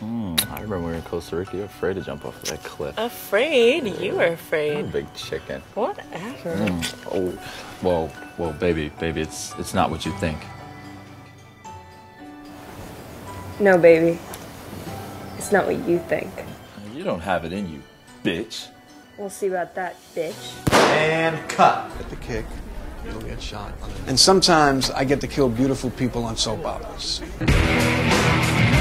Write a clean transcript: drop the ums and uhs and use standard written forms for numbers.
I remember when we were in Costa Rica, you were afraid to jump off of that cliff. Afraid? You were I'm a afraid. big chicken. Whatever. Oh, well, baby, it's not what you think. No, baby. It's not what you think. You don't have it in you, bitch. We'll see about that, bitch. And cut. At the kick, you'll get shot. And sometimes I get to kill beautiful people on soap operas.